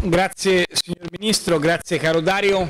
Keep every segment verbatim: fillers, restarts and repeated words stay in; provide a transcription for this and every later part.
Grazie signor Ministro, grazie caro Dario.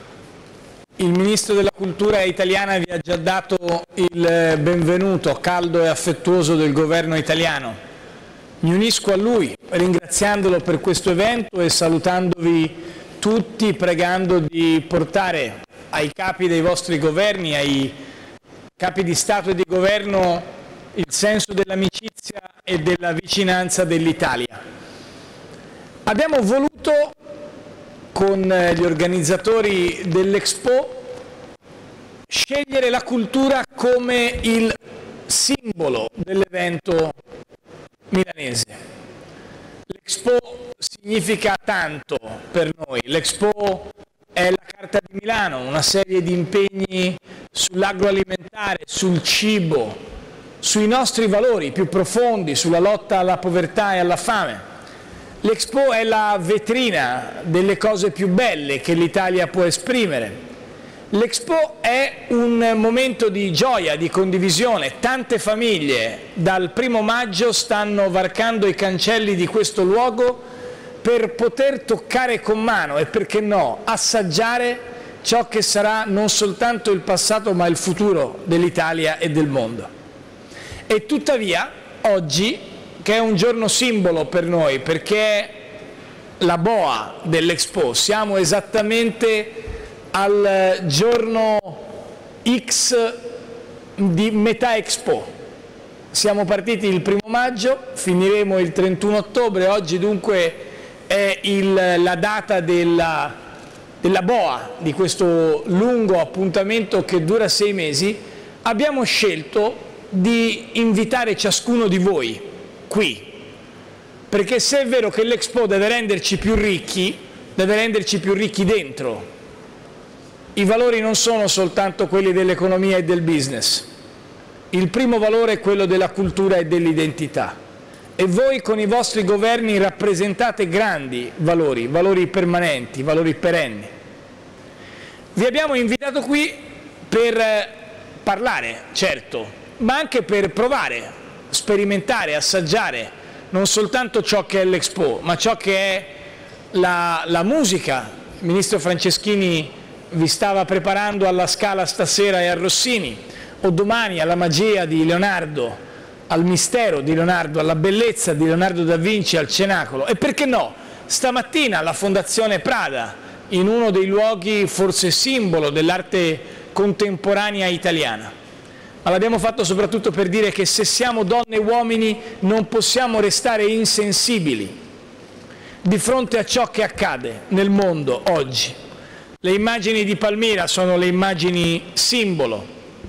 Il Ministro della Cultura italiana vi ha già dato il benvenuto caldo e affettuoso del governo italiano. Mi unisco a lui ringraziandolo per questo evento e salutandovi tutti, pregando di portare ai capi dei vostri governi, ai capi di Stato e di Governo, il senso dell'amicizia e della vicinanza dell'Italia. Abbiamo voluto, con gli organizzatori dell'Expo, scegliere la cultura come il simbolo dell'evento milanese. L'Expo significa tanto per noi. L'Expo è la Carta di Milano, una serie di impegni sull'agroalimentare, sul cibo, sui nostri valori più profondi, sulla lotta alla povertà e alla fame. L'Expo è la vetrina delle cose più belle che l'Italia può esprimere. L'Expo è un momento di gioia, di condivisione. Tante famiglie dal primo maggio stanno varcando i cancelli di questo luogo per poter toccare con mano e, perché no, assaggiare ciò che sarà non soltanto il passato ma il futuro dell'Italia e del mondo. E tuttavia, oggi, che è un giorno simbolo per noi, perché è la boa dell'Expo, siamo esattamente al giorno X di metà Expo. Siamo partiti il primo maggio, finiremo il trentuno ottobre, oggi dunque è il, la data della, della boa di questo lungo appuntamento che dura sei mesi. Abbiamo scelto di invitare ciascuno di voi qui, perché se è vero che l'Expo deve renderci più ricchi, deve renderci più ricchi dentro. I valori non sono soltanto quelli dell'economia e del business. Il primo valore è quello della cultura e dell'identità. E voi con i vostri governi rappresentate grandi valori, valori permanenti, valori perenni. Vi abbiamo invitato qui per parlare, certo, ma anche per provare, sperimentare, assaggiare non soltanto ciò che è l'Expo, ma ciò che è la, la musica. Il Ministro Franceschini vi stava preparando alla Scala stasera e a Rossini, o domani alla magia di Leonardo, al mistero di Leonardo, alla bellezza di Leonardo da Vinci al Cenacolo. E perché no, stamattina alla Fondazione Prada, in uno dei luoghi forse simbolo dell'arte contemporanea italiana. Ma l'abbiamo fatto soprattutto per dire che se siamo donne e uomini non possiamo restare insensibili di fronte a ciò che accade nel mondo oggi. Le immagini di Palmira sono le immagini simbolo.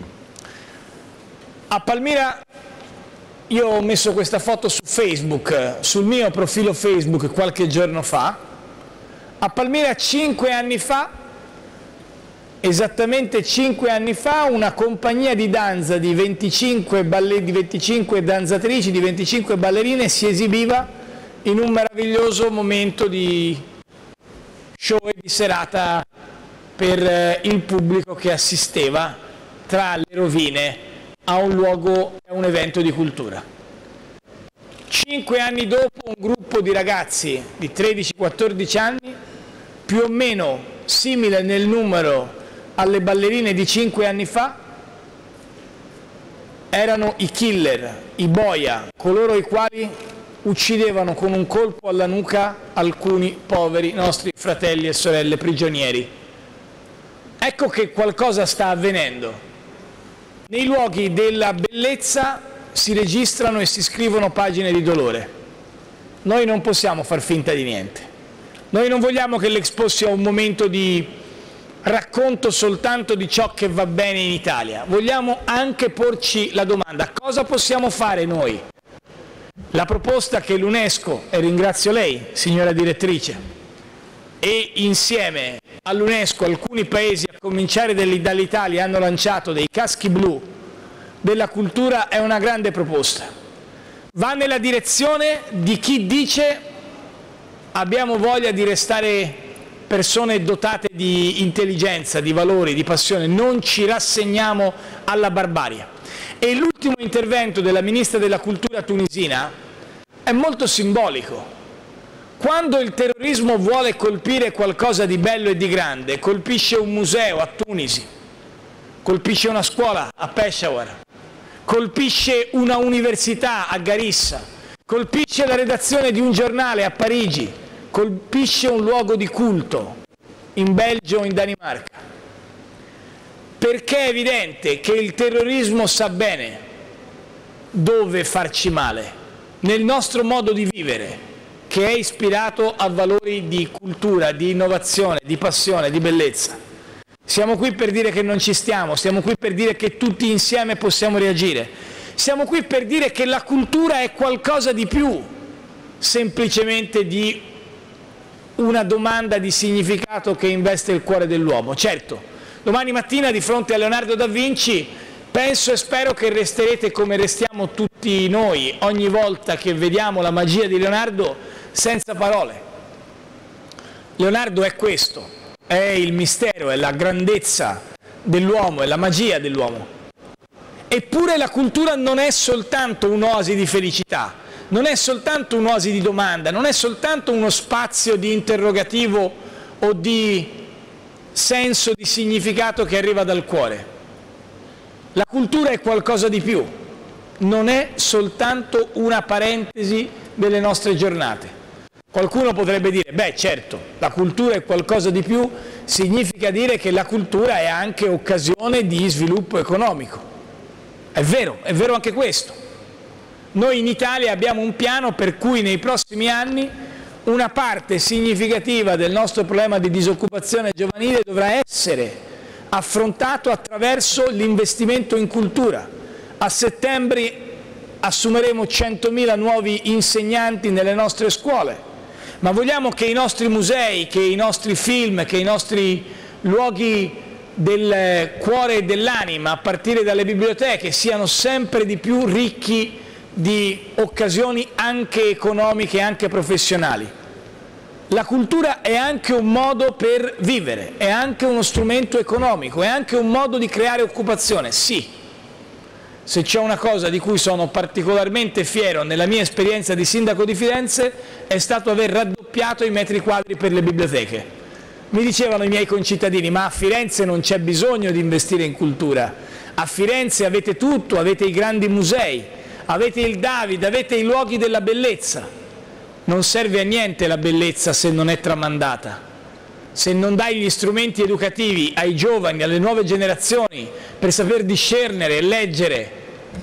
A Palmira, io ho messo questa foto su Facebook, sul mio profilo Facebook qualche giorno fa. A Palmira cinque anni fa, esattamente cinque anni fa, una compagnia di danza di venticinque, balle, di venticinque danzatrici, di venticinque ballerine si esibiva in un meraviglioso momento di show e di serata per il pubblico che assisteva tra le rovine a un luogo, a un evento di cultura. Cinque anni dopo un gruppo di ragazzi di tredici quattordici anni, più o meno simile nel numero alle ballerine di cinque anni fa, erano i killer, i boia, coloro i quali uccidevano con un colpo alla nuca alcuni poveri nostri fratelli e sorelle prigionieri. Ecco che qualcosa sta avvenendo. Nei luoghi della bellezza si registrano e si scrivono pagine di dolore. Noi non possiamo far finta di niente. Noi non vogliamo che l'Expo sia un momento di racconto soltanto di ciò che va bene in Italia. Vogliamo anche porci la domanda: cosa possiamo fare noi? La proposta che l'UNESCO, e ringrazio lei, signora direttrice, e insieme all'UNESCO alcuni paesi, a cominciare dall'Italia, hanno lanciato dei caschi blu della cultura, è una grande proposta. Va nella direzione di chi dice: abbiamo voglia di restare persone dotate di intelligenza, di valori, di passione, non ci rassegniamo alla barbarie. E l'ultimo intervento della Ministra della Cultura tunisina è molto simbolico. Quando il terrorismo vuole colpire qualcosa di bello e di grande, colpisce un museo a Tunisi, colpisce una scuola a Peshawar, colpisce una università a Garissa, colpisce la redazione di un giornale a Parigi, colpisce un luogo di culto in Belgio o in Danimarca. Perché è evidente che il terrorismo sa bene dove farci male, nel nostro modo di vivere, che è ispirato a valori di cultura, di innovazione, di passione, di bellezza. Siamo qui per dire che non ci stiamo, siamo qui per dire che tutti insieme possiamo reagire. Siamo qui per dire che la cultura è qualcosa di più semplicemente di una domanda di significato che investe il cuore dell'uomo. Certo, domani mattina di fronte a Leonardo da Vinci penso e spero che resterete come restiamo tutti noi ogni volta che vediamo la magia di Leonardo senza parole. Leonardo è questo, è il mistero, è la grandezza dell'uomo, è la magia dell'uomo. Eppure la cultura non è soltanto un'oasi di felicità, non è soltanto un'oasi di domanda, non è soltanto uno spazio di interrogativo o di senso di significato che arriva dal cuore. La cultura è qualcosa di più, non è soltanto una parentesi delle nostre giornate. Qualcuno potrebbe dire, beh certo, la cultura è qualcosa di più, significa dire che la cultura è anche occasione di sviluppo economico. È vero, è vero anche questo. Noi in Italia abbiamo un piano per cui nei prossimi anni una parte significativa del nostro problema di disoccupazione giovanile dovrà essere affrontato attraverso l'investimento in cultura. A settembre assumeremo centomila nuovi insegnanti nelle nostre scuole, ma vogliamo che i nostri musei, che i nostri film, che i nostri luoghi del cuore e dell'anima, a partire dalle biblioteche, siano sempre di più ricchi di occasioni anche economiche e anche professionali. La cultura è anche un modo per vivere, è anche uno strumento economico, è anche un modo di creare occupazione, sì. Se c'è una cosa di cui sono particolarmente fiero nella mia esperienza di sindaco di Firenze è stato aver raddoppiato i metri quadri per le biblioteche. Mi dicevano i miei concittadini, ma a Firenze non c'è bisogno di investire in cultura, a Firenze avete tutto, avete i grandi musei, avete il David, avete i luoghi della bellezza. Non serve a niente la bellezza se non è tramandata. Se non dai gli strumenti educativi ai giovani, alle nuove generazioni, per saper discernere e leggere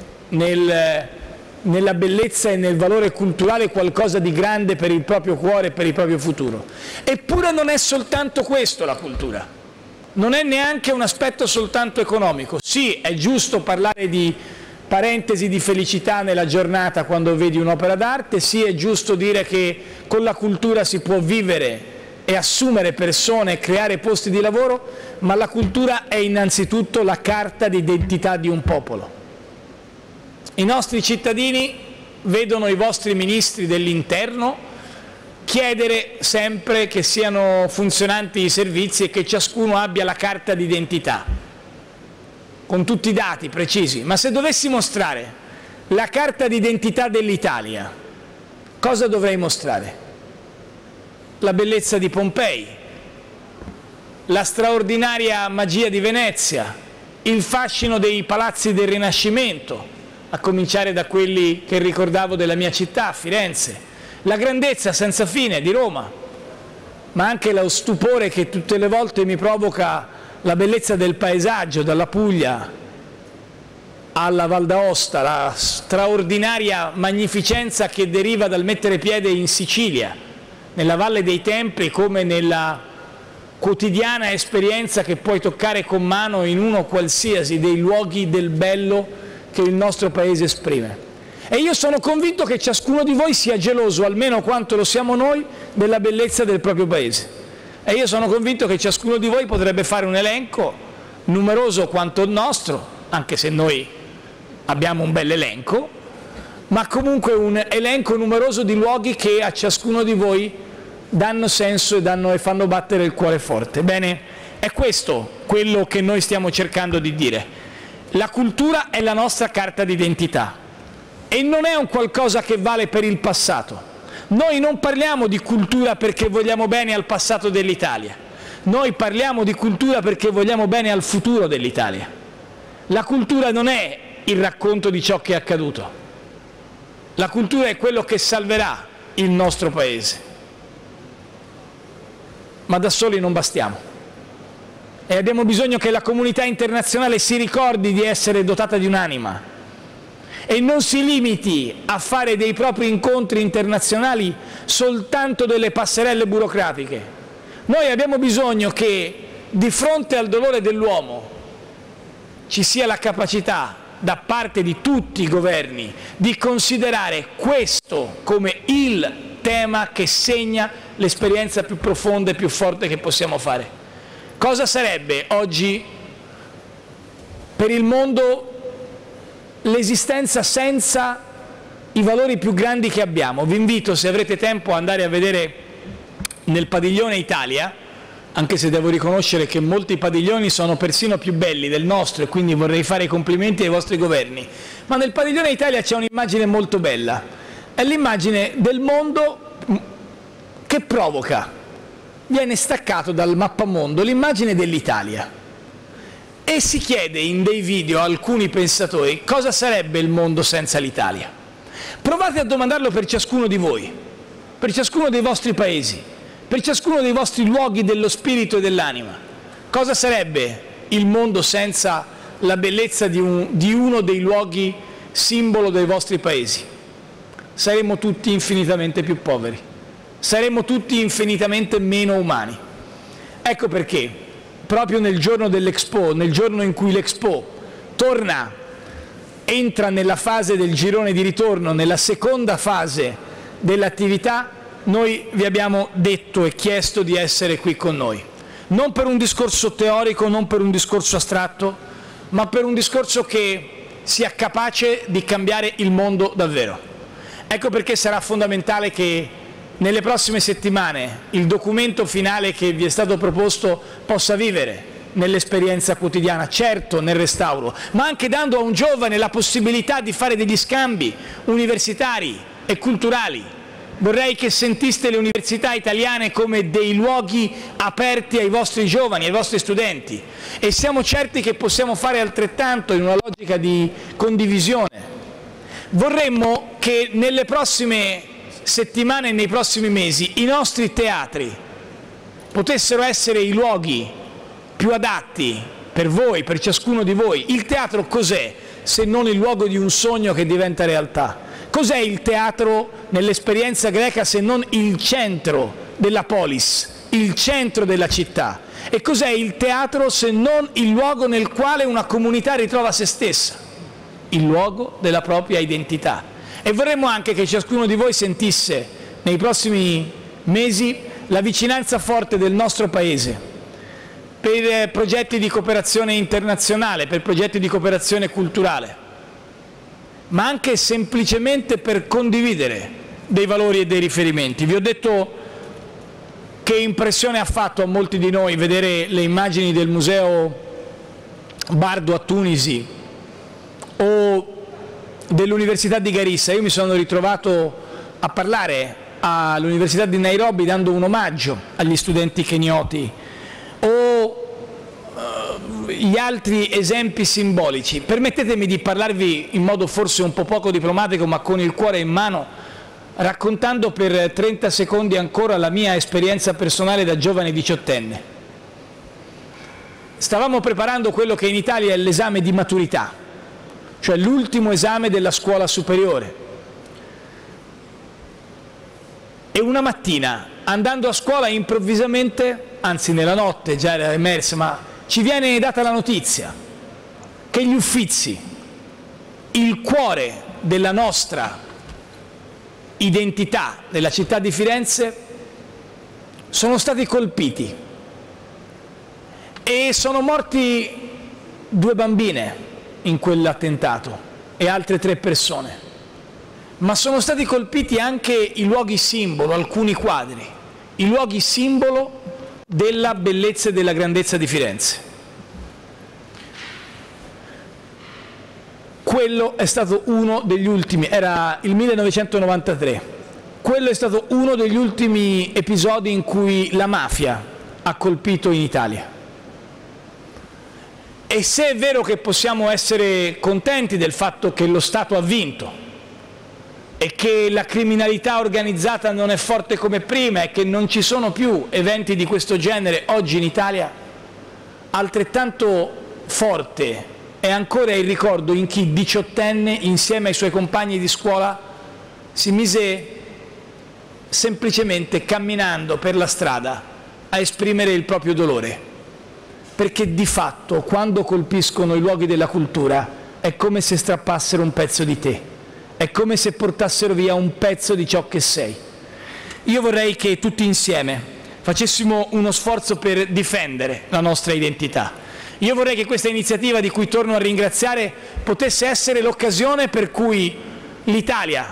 nel, nella bellezza e nel valore culturale qualcosa di grande per il proprio cuore e per il proprio futuro. Eppure non è soltanto questo la cultura, non è neanche un aspetto soltanto economico. Sì, è giusto parlare di parentesi di felicità nella giornata quando vedi un'opera d'arte, sì, è giusto dire che con la cultura si può vivere e assumere persone e creare posti di lavoro, ma la cultura è innanzitutto la carta d'identità di un popolo. I nostri cittadini vedono i vostri ministri dell'interno chiedere sempre che siano funzionanti i servizi e che ciascuno abbia la carta d'identità, con tutti i dati precisi. Ma se dovessi mostrare la carta d'identità dell'Italia, cosa dovrei mostrare? La bellezza di Pompei, la straordinaria magia di Venezia, il fascino dei palazzi del Rinascimento, a cominciare da quelli che ricordavo della mia città, Firenze, la grandezza senza fine di Roma, ma anche lo stupore che tutte le volte mi provoca la bellezza del paesaggio, dalla Puglia alla Val d'Aosta, la straordinaria magnificenza che deriva dal mettere piede in Sicilia, nella Valle dei Templi, come nella quotidiana esperienza che puoi toccare con mano in uno qualsiasi dei luoghi del bello che il nostro Paese esprime. E io sono convinto che ciascuno di voi sia geloso, almeno quanto lo siamo noi, della bellezza del proprio Paese. E io sono convinto che ciascuno di voi potrebbe fare un elenco numeroso quanto il nostro, anche se noi abbiamo un bel elenco, ma comunque un elenco numeroso di luoghi che a ciascuno di voi danno senso e, danno, e fanno battere il cuore forte. Bene, è questo quello che noi stiamo cercando di dire. La cultura è la nostra carta d'identità e non è un qualcosa che vale per il passato, Noi non parliamo di cultura perché vogliamo bene al passato dell'Italia, noi parliamo di cultura perché vogliamo bene al futuro dell'Italia. La cultura non è il racconto di ciò che è accaduto, la cultura è quello che salverà il nostro Paese. Ma da soli non bastiamo e abbiamo bisogno che la comunità internazionale si ricordi di essere dotata di un'anima e non si limiti a fare dei propri incontri internazionali soltanto delle passerelle burocratiche. Noi abbiamo bisogno che di fronte al dolore dell'uomo ci sia la capacità da parte di tutti i governi di considerare questo come il tema che segna l'esperienza più profonda e più forte che possiamo fare. Cosa sarebbe oggi per il mondo l'esistenza senza i valori più grandi che abbiamo? Vi invito, se avrete tempo, ad andare a vedere nel padiglione Italia, anche se devo riconoscere che molti padiglioni sono persino più belli del nostro e quindi vorrei fare i complimenti ai vostri governi, ma nel padiglione Italia c'è un'immagine molto bella, è l'immagine del mondo che provoca, viene staccato dal mappamondo l'immagine dell'Italia. E si chiede in dei video a alcuni pensatori cosa sarebbe il mondo senza l'Italia. Provate a domandarlo per ciascuno di voi, per ciascuno dei vostri paesi, per ciascuno dei vostri luoghi dello spirito e dell'anima. Cosa sarebbe il mondo senza la bellezza di, un, di uno dei luoghi simbolo dei vostri paesi? Saremmo tutti infinitamente più poveri, saremmo tutti infinitamente meno umani. Ecco perché proprio nel giorno dell'Expo, nel giorno in cui l'Expo torna, entra nella fase del girone di ritorno, nella seconda fase dell'attività, noi vi abbiamo detto e chiesto di essere qui con noi. Non per un discorso teorico, non per un discorso astratto, ma per un discorso che sia capace di cambiare il mondo davvero. Ecco perché sarà fondamentale che nelle prossime settimane il documento finale che vi è stato proposto possa vivere nell'esperienza quotidiana, certo nel restauro, ma anche dando a un giovane la possibilità di fare degli scambi universitari e culturali. Vorrei che sentiste le università italiane come dei luoghi aperti ai vostri giovani, ai vostri studenti, e siamo certi che possiamo fare altrettanto in una logica di condivisione. Vorremmo che nelle prossime settimane e nei prossimi mesi i nostri teatri potessero essere i luoghi più adatti per voi, per ciascuno di voi. Il teatro cos'è se non il luogo di un sogno che diventa realtà? Cos'è il teatro nell'esperienza greca se non il centro della polis, il centro della città? E cos'è il teatro se non il luogo nel quale una comunità ritrova se stessa, il luogo della propria identità? E vorremmo anche che ciascuno di voi sentisse nei prossimi mesi la vicinanza forte del nostro Paese per progetti di cooperazione internazionale, per progetti di cooperazione culturale, ma anche semplicemente per condividere dei valori e dei riferimenti. Vi ho detto che impressione ha fatto a molti di noi vedere le immagini del Museo Bardo a Tunisi o dell'Università di Garissa. Io mi sono ritrovato a parlare all'Università di Nairobi dando un omaggio agli studenti kenioti, o uh, gli altri esempi simbolici. Permettetemi di parlarvi in modo forse un po' poco diplomatico, ma con il cuore in mano, raccontando per trenta secondi ancora la mia esperienza personale da giovane diciottenne. Stavamo preparando quello che in Italia è l'esame di maturità, cioè l'ultimo esame della scuola superiore. E una mattina, andando a scuola, improvvisamente, anzi nella notte già era emersa, ma ci viene data la notizia che gli Uffizi, il cuore della nostra identità della città di Firenze, sono stati colpiti e sono morti due bambine in quell'attentato e altre tre persone, ma sono stati colpiti anche i luoghi simbolo, alcuni quadri, i luoghi simbolo della bellezza e della grandezza di Firenze. Quello è stato uno degli ultimi, era il millenovecentonovantatré, quello è stato uno degli ultimi episodi in cui la mafia ha colpito in Italia. E se è vero che possiamo essere contenti del fatto che lo Stato ha vinto e che la criminalità organizzata non è forte come prima e che non ci sono più eventi di questo genere oggi in Italia, altrettanto forte è ancora il ricordo in chi diciottenne insieme ai suoi compagni di scuola si mise semplicemente camminando per la strada a esprimere il proprio dolore, perché di fatto quando colpiscono i luoghi della cultura è come se strappassero un pezzo di te. È come se portassero via un pezzo di ciò che sei. Io vorrei che tutti insieme facessimo uno sforzo per difendere la nostra identità. Io vorrei che questa iniziativa, di cui torno a ringraziare, potesse essere l'occasione per cui l'Italia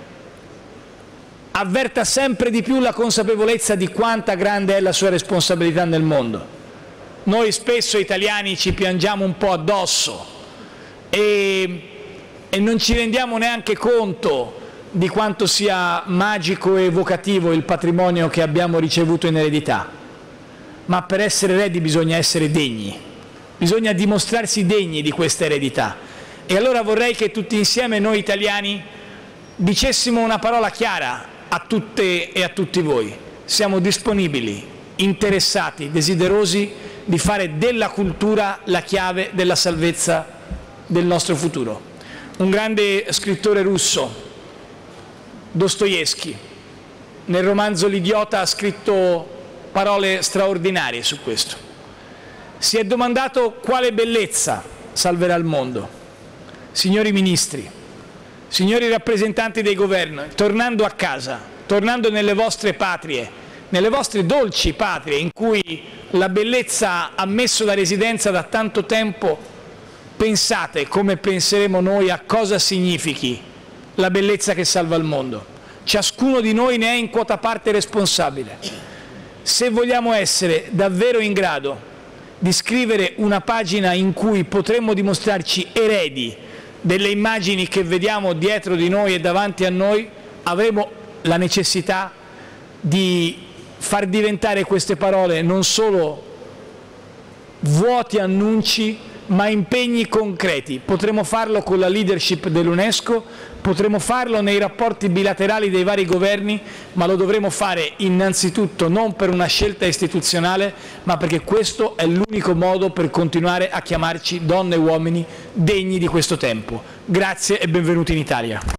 avverta sempre di più la consapevolezza di quanta grande è la sua responsabilità nel mondo. Noi spesso italiani ci piangiamo un po' addosso e e non ci rendiamo neanche conto di quanto sia magico e evocativo il patrimonio che abbiamo ricevuto in eredità. Ma per essere eredi bisogna essere degni, bisogna dimostrarsi degni di questa eredità. E allora vorrei che tutti insieme noi italiani dicessimo una parola chiara a tutte e a tutti voi. Siamo disponibili, interessati, desiderosi di fare della cultura la chiave della salvezza del nostro futuro. Un grande scrittore russo, Dostoevskij, nel romanzo L'idiota ha scritto parole straordinarie su questo. Si è domandato quale bellezza salverà il mondo. Signori ministri, signori rappresentanti dei governi, tornando a casa, tornando nelle vostre patrie, nelle vostre dolci patrie in cui la bellezza ha messo la residenza da tanto tempo, pensate, come penseremo noi, a cosa significhi la bellezza che salva il mondo. Ciascuno di noi ne è in quota parte responsabile. Se vogliamo essere davvero in grado di scrivere una pagina in cui potremmo dimostrarci eredi delle immagini che vediamo dietro di noi e davanti a noi, avremo la necessità di far diventare queste parole non solo vuoti annunci, ma impegni concreti. Potremo farlo con la leadership dell'UNESCO, potremo farlo nei rapporti bilaterali dei vari governi, ma lo dovremo fare innanzitutto non per una scelta istituzionale, ma perché questo è l'unico modo per continuare a chiamarci donne e uomini degni di questo tempo. Grazie e benvenuti in Italia.